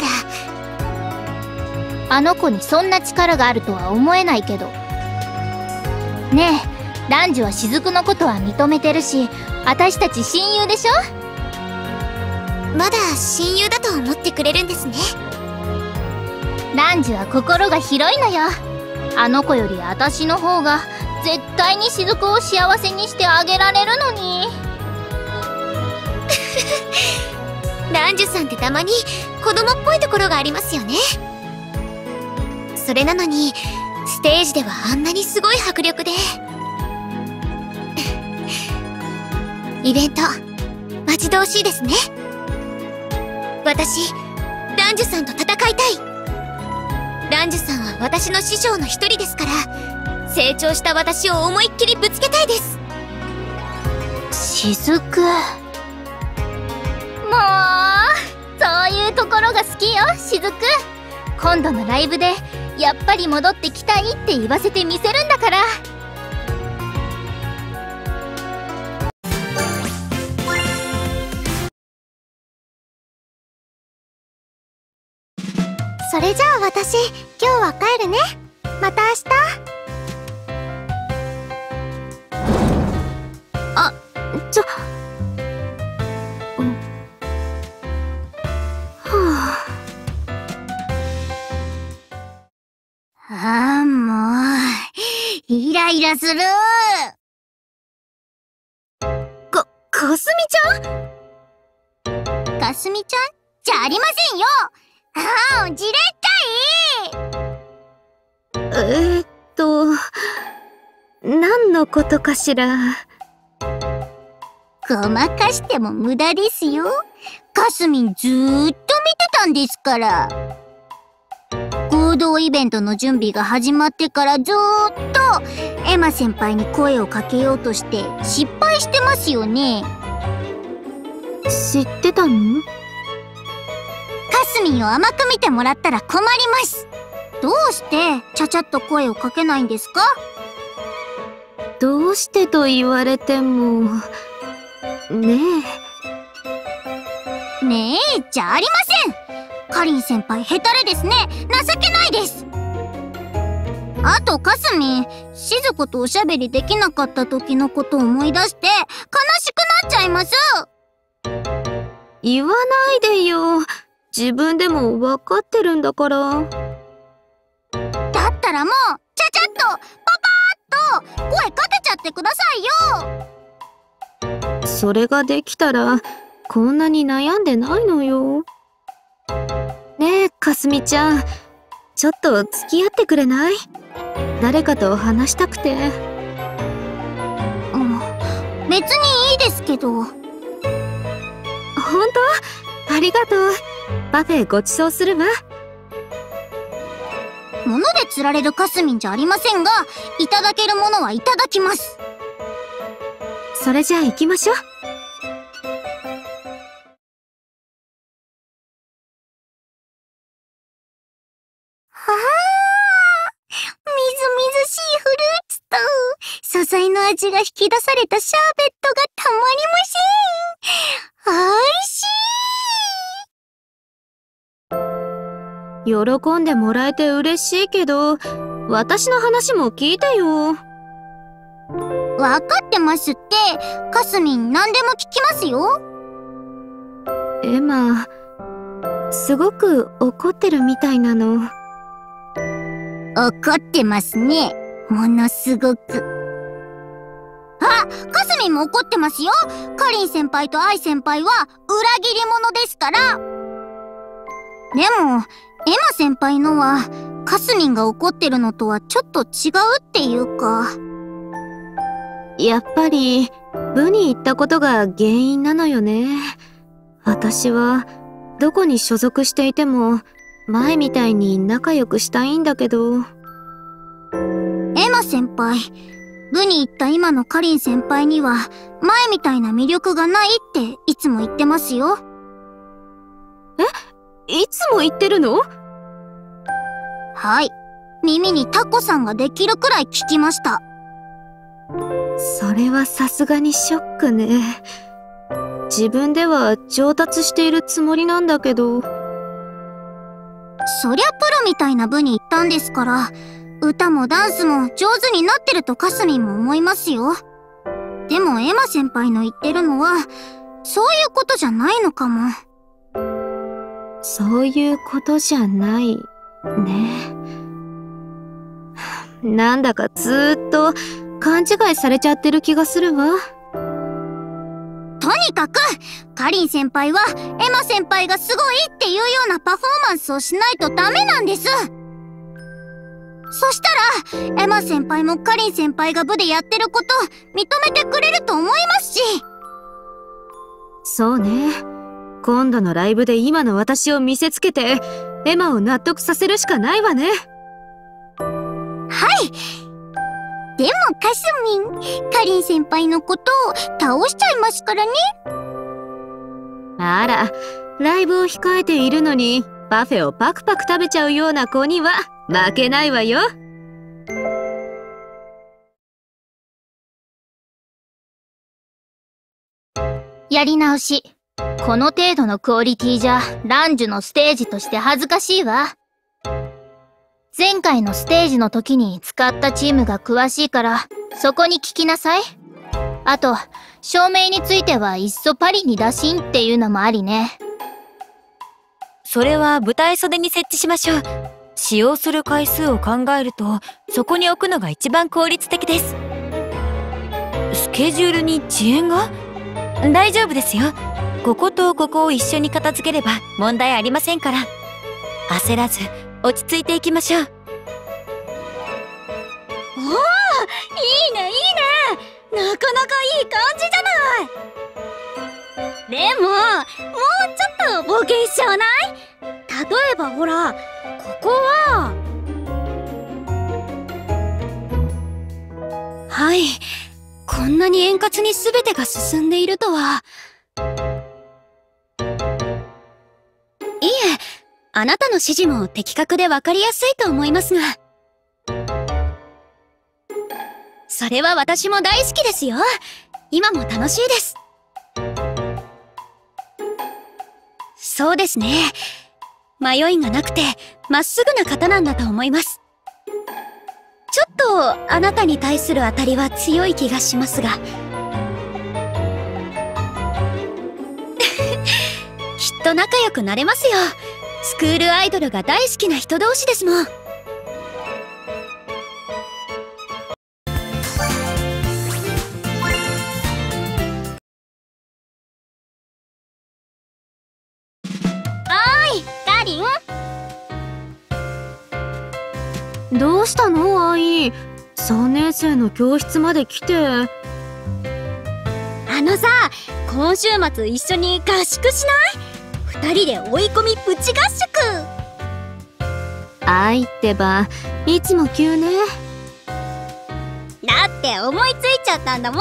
あの子にそんな力があるとは思えないけど。ねえ、ランジュは雫のことは認めてるし、私たち親友でしょ？ まだ親友だと思ってくれるんですね。 ランジュは心が広いのよ。あの子より私の方が絶対に雫を幸せにしてあげられるのに。 ランジュさんってたまに子供っぽいところがありますよね。それなのにステージではあんなにすごい迫力で。イベント待ち遠しいですね。私ランジュさんと戦いたい。 ランジュさんは私の師匠の一人ですから、成長した私を思いっきりぶつけたいです。 雫。もう、そういうところが好きよ、雫。今度のライブでやっぱり戻ってきたいって言わせてみせるんだから。 それじゃあ私、今日は帰るね。また明日。 あ、ちょ、うん、はあ。ああ、もう、イライラする。 か、かすみちゃん？かすみちゃんじゃありませんよ。ああ、じれったい。 えー、っと、何のことかしら。 ごまかしても無駄ですよ。かすみんずーっと見てたんですから。合同イベントの準備が始まってからずーっとエマ先輩に声をかけようとして失敗してますよね。 知ってたの？ かすみんを甘く見てもらったら困ります。どうしてちゃちゃっと声をかけないんですか？ どうしてと言われても、ねえ。ねえじゃありません。かりん先輩ヘタレですね。情けないです。あとかすみん、しず子とおしゃべりできなかった時のことを思い出して悲しくなっちゃいます。 言わないでよ。自分でも分かってるんだから。 だったらもうちゃちゃっとパパーっと声かけちゃってくださいよ。 それができたらこんなに悩んでないのよ。ねえかすみちゃん、ちょっと付き合ってくれない？誰かと話したくて。 うん、別にいいですけど。 本当？ありがとう。パフェごちそうするわ。 物で釣られるかすみんじゃありませんが、いただけるものはいただきます。 それじゃあ行きましょう。 はあ、みずみずしいフルーツと素材の味が引き出されたシャーベットがたまりません。おいしい。 喜んでもらえて嬉しいけど、私の話も聞いてよ。 わかってますって。かすみん何でも聞きますよ。 エマ、すごく怒ってるみたいなの。 怒ってますね。ものすごく。あ、かすみんも怒ってますよ。かりん先輩とアイ先輩は裏切り者ですから。でもエマ先輩のはかすみんが怒ってるのとはちょっと違うっていうか。 やっぱり部に行ったことが原因なのよね。私はどこに所属していても前みたいに仲良くしたいんだけど。 エマ先輩、部に行った今のかりん先輩には前みたいな魅力がないっていつも言ってますよ。 え？いつも言ってるの？ はい。耳にタコさんができるくらい聞きました。 それはさすがにショックね。自分では上達しているつもりなんだけど。 そりゃプロみたいな部に行ったんですから、歌もダンスも上手になってるとかすみんも思いますよ。でもエマ先輩の言ってるのはそういうことじゃないのかも。 そういうことじゃないね。なんだかずーっと勘違いされちゃってる気がするわ。 とにかくかりん先輩はエマ先輩がすごいっていうようなパフォーマンスをしないとダメなんです。そしたらエマ先輩もかりん先輩が部でやってること認めてくれると思いますし。 そうね。今度のライブで今の私を見せつけてエマを納得させるしかないわね。 はい。でもかすみん、かりん先輩のことを倒しちゃいますからね。 あら、ライブを控えているのにパフェをパクパク食べちゃうような子には負けないわよ。 やり直し。この程度のクオリティじゃランジュのステージとして恥ずかしいわ。前回のステージの時に使ったチームが詳しいからそこに聞きなさい。あと照明についてはいっそパリに打診っていうのもありね。 それは舞台袖に設置しましょう。使用する回数を考えるとそこに置くのが一番効率的です。スケジュールに遅延が？大丈夫ですよ。こことここを一緒に片付ければ問題ありませんから。焦らず落ち着いていきましょう。 おお、いいねいいね、なかなかいい感じじゃない。でももうちょっと冒険しちゃわない？例えばほら、ここははい、こんなに円滑に全てが進んでいるとは。いえ、あなたの指示も的確で分かりやすいと思いますが。それは私も大好きですよ。今も楽しいです。そうですね。迷いがなくてまっすぐな方なんだと思います。ちょっとあなたに対する当たりは強い気がしますが。きっと仲良くなれますよ。スクールアイドルが大好きな人同士ですもん。 どうしたの愛？さんねん生の教室まで来て。 あのさ、今週末一緒に合宿しない？二人で追い込みプチ合宿。 愛ってばいつも急ね。 だって思いついちゃったんだもん。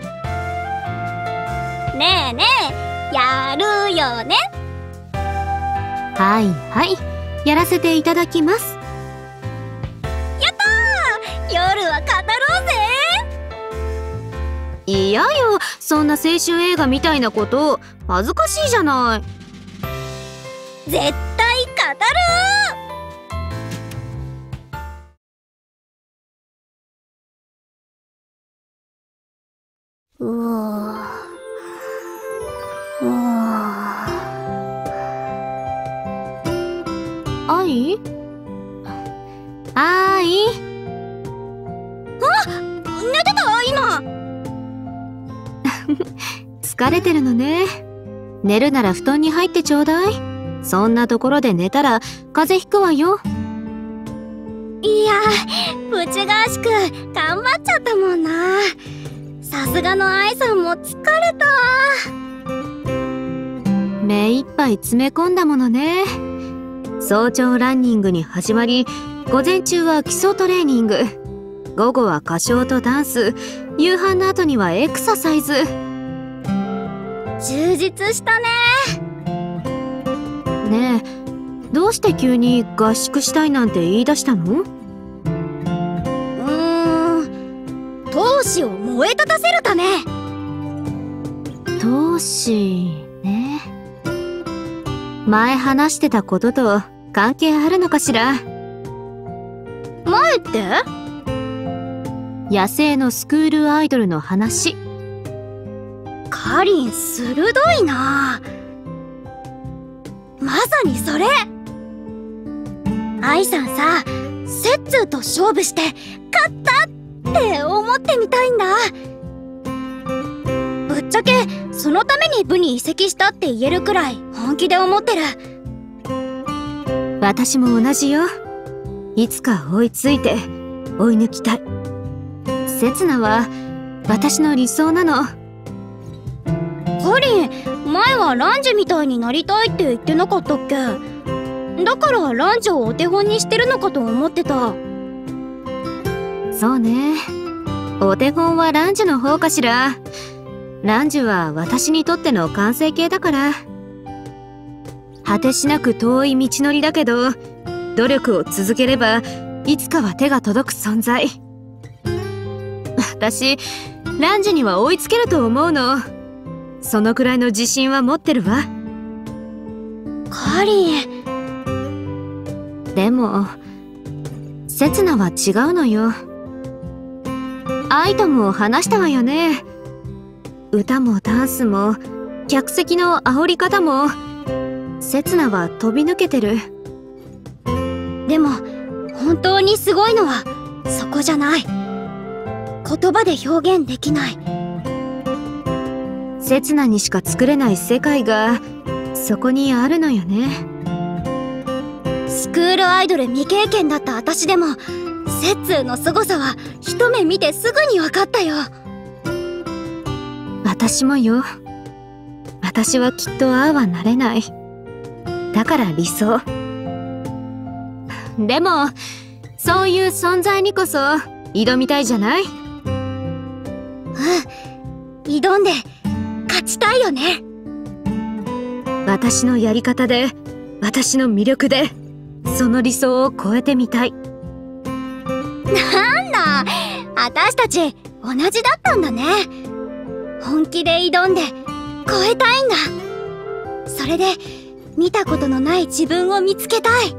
ねえねえ、やるよね。 はいはい、やらせていただきます。 夜は語ろうぜ。 嫌よ、そんな青春映画みたいなこと。恥ずかしいじゃない。 絶対語うわうわ愛？愛？ あ、寝てた今。 疲れてるのね。寝るなら布団に入ってちょうだい。そんなところで寝たら風邪ひくわよ。 いや、プチ合宿頑張っちゃったもんな。さすがの愛さんも疲れた。 目いっぱい詰め込んだものね。早朝ランニングに始まり、午前中は基礎トレーニング、午後は歌唱とダンス、夕飯の後にはエクササイズ。 充実したね。 ねえ、どうして急に合宿したいなんて言い出したの？ うーん、闘志を燃え立たせるため。 闘志ね。前話してたことと関係あるのかしら？ 前って？ 野生のスクールアイドルの話。 かりん鋭いな。まさにそれ。愛さんさ、セッツーと勝負して勝ったって思ってみたいんだ。ぶっちゃけそのために部に移籍したって言えるくらい本気で思ってる。 私も同じよ。いつか追いついて追い抜きたい。セツナは私の理想なの。 かりん、前はランジみたいになりたいって言ってなかったっけ？ だからランジをお手本にしてるのかと思ってた。 そうね。お手本はランジュの方かしら。ランジュは私にとっての完成形だから。果てしなく遠い道のりだけど、努力を続ければいつかは手が届く存在。私ランジュには追いつけると思うの。そのくらいの自信は持ってるわ。 カリン。 でもセツナは違うのよ。アイとも話したわよね。歌もダンスも客席の煽り方もセツナは飛び抜けてる。 でも本当にすごいのはそこじゃない。言葉で表現できない。 セツナにしか作れない世界がそこにあるのよね。 スクールアイドル未経験だった私でもセッツーの凄さは一目見てすぐに分かったよ。 私もよ。私はきっとああはなれない。だから理想。でもそういう存在にこそ挑みたいじゃない？うん、 挑んで勝ちたいよね。 私のやり方で、私の魅力でその理想を超えてみたい。 なんだ、私たち同じだったんだね。本気で挑んで超えたいんだ。それで見たことのない自分を見つけたい。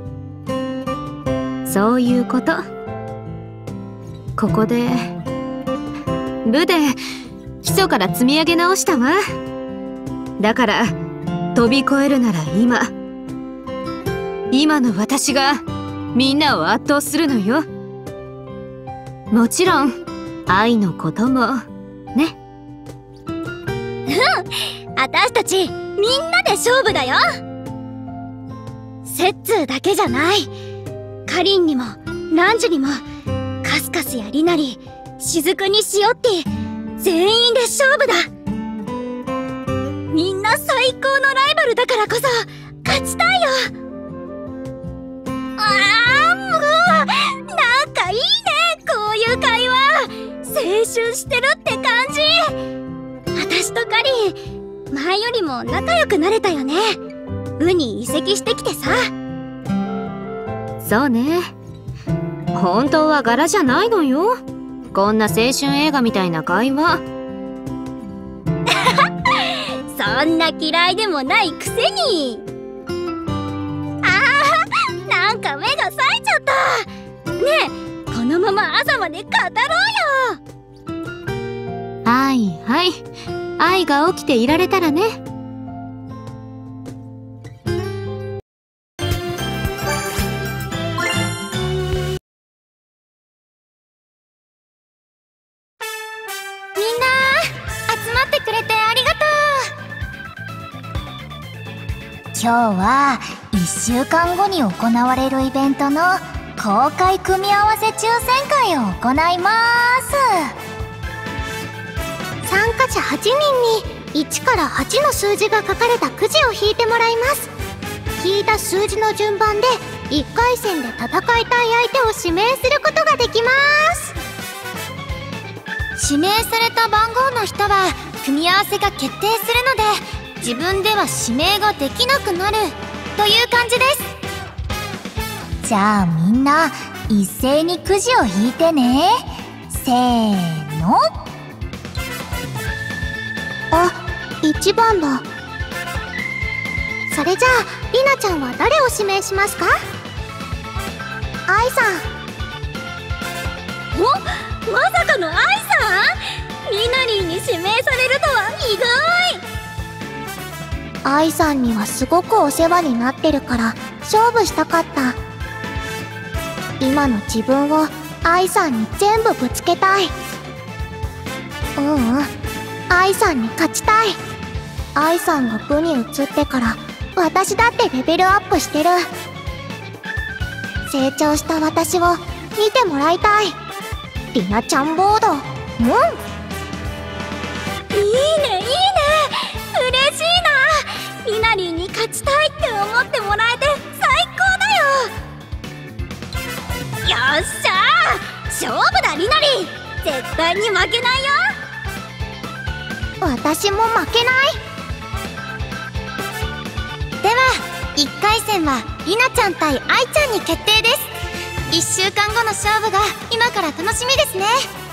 そういうこと。ここでルで基礎から積み上げ直したわ。だから飛び越えるなら今今の私がみんなを圧倒するのよ。もちろん愛のこともね。 うん、私たちみんなで勝負だよ。セッツーだけじゃない。カリンにもランジュにもカスカスやリナリ、シズクにシオッティ、全員で勝負だ。みんな最高のライバルだからこそ勝ちたいよ。ああ、もうなんかいいね、こういう会話。青春してるって感じ。私とカリン前よりも仲良くなれたよね。ウに移籍してきてさ。 そうね。本当は柄じゃないのよ、こんな青春映画みたいな会話。 そんな嫌いでもないくせに。あー、なんか目が冴えちゃった。ねえ、このまま朝まで語ろうよ。 はいはい、愛が起きていられたらね。 今日はいっしゅうかんごに行われるイベントの公開組み合わせ抽選会を行います。 参加者はちにんにいちからはちの数字が書かれたくじを引いてもらいます。引いた数字の順番でいっかい戦で戦いたい相手を指名することができます。 指名された番号の人は組み合わせが決定するので、自分では指名ができなくなるという感じです。 じゃあみんな一斉にくじを引いてね。せーの。 あ、いちばんだ。それじゃあリナちゃんは誰を指名しますか？アイさん。 お、まさかのアイさん？リナリーに指名されるとは意外。 アイさんにはすごくお世話になってるから勝負したかった。今の自分をアイさんに全部ぶつけたい。ううん、アイさんに勝ちたい。アイさんが部に移ってから私だってレベルアップしてる。成長した私を見てもらいたい。リナちゃんボード。うん、 いいねいいね、嬉しいな。リナリーに勝ちたいって思ってもらえて最高よっしゃー、勝負だりなり。絶対に負けないよ。 私も負けない。ではいっかい戦はりなちゃん対愛ちゃんに決定です。いっしゅうかんごの勝負が今から楽しみですね。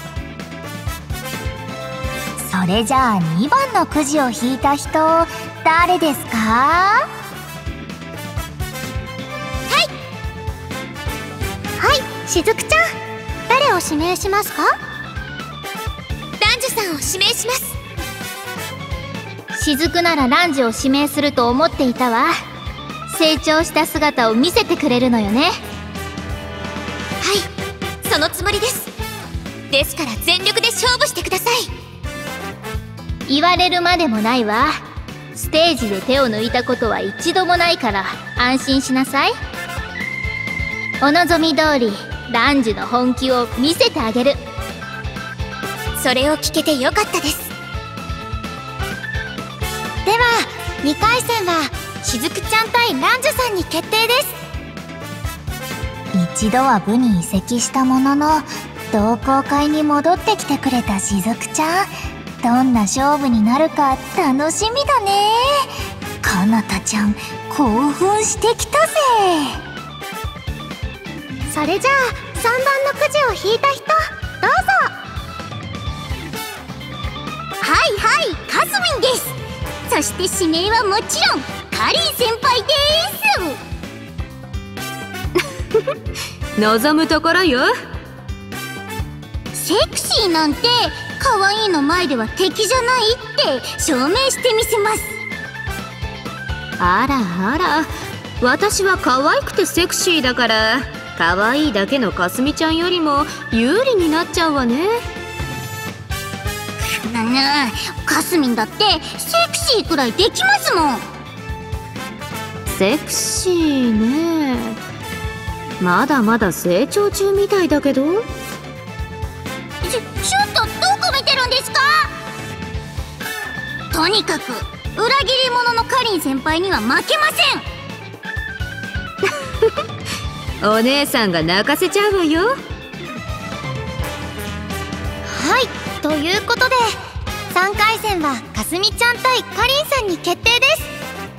それじゃあにばんのくじを引いた人誰ですか？ はい、しずくちゃん、誰を指名しますか？ ランジュさんを指名します。 しずくならランジを指名すると思っていたわ。成長した姿を見せてくれるのよね。 はい、そのつもりです。ですから全力で勝負してください。 言われるまでもないわ。ステージで手を抜いたことは一度もないから安心しなさい。お望み通りランジュの本気を見せてあげる。 それを聞けてよかったです。 ではにかい戦はしずくちゃん対ランジュさんに決定です。 一度は部に移籍したものの同好会に戻ってきてくれたしずくちゃん、どんな勝負になるか楽しみだね。かなたちゃん興奮してきたぜ。 それじゃあさんばんのくじを引いた人どうぞ。 はいはい、かすみんです。そして指名はもちろんかりん先輩です。 望むところよ。 セクシーなんて可愛いの前では敵じゃないって証明してみせます。 あらあら、私は可愛くてセクシーだから可愛いだけのかすみちゃんよりも有利になっちゃうわね。 なな、かすみんだってセクシーくらいできますもん。 セクシーね。まだまだ成長中みたいだけど。 ちょ、ちょっとどこ見てるんですか？とにかく裏切り者のかりん先輩には負けません。 お姉さんが泣かせちゃうわよ。 はい、ということでさんかい戦はかすみちゃん対かりんさんに決定です。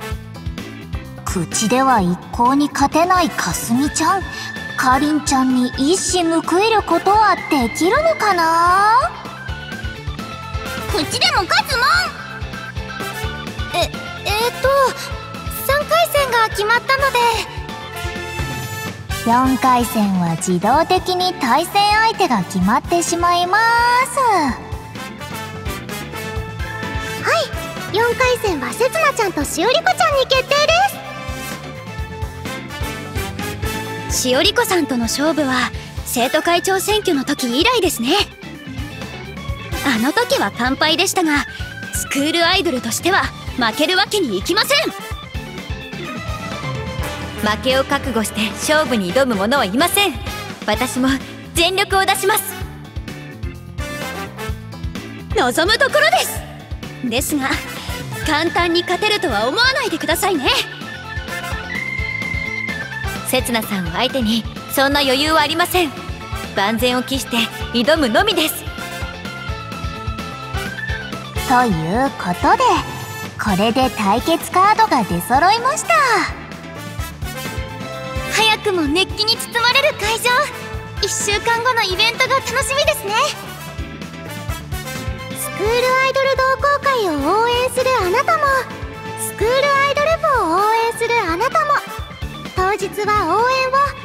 口では一向に勝てないかすみちゃん、かりんちゃんに一矢報いることはできるのかな？口でも勝つもん。 え、えーとさんかい戦が決まったのでよんかい戦は自動的に対戦相手が決まってしまいます。 はい、よんかい戦はせつなちゃんとしおりこちゃんに決定です。 しおりこさんとの勝負は生徒会長選挙の時以来ですね。あの時は完敗でしたが、スクールアイドルとしては負けるわけにいきません。負けを覚悟して勝負に挑む者はいません。私も全力を出します。望むところです。ですが簡単に勝てるとは思わないでくださいね。せつなさんを相手にそんな余裕はありません。万全を期して挑むのみです。 ということでこれで対決カードが出揃いました。 早くも熱気に包まれる会場。いっしゅうかんごのイベントが楽しみですね。スクールアイドル同好会を応援するあなたも、スクールアイドル部を応援するあなたも、当日は応援を